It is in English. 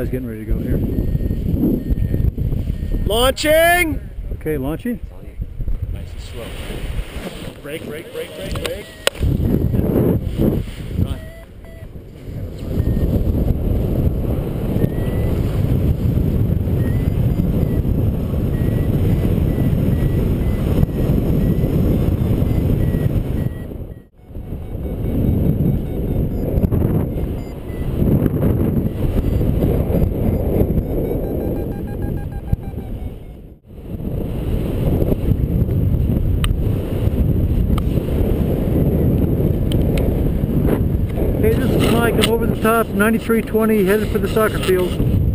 guy's getting ready to go here. Okay. Launching! Okay, launching. Nice and slow. Brake, brake, brake, brake, brake. Run. Hey, this is Mike. I'm over the top, 9320, headed for the soccer field.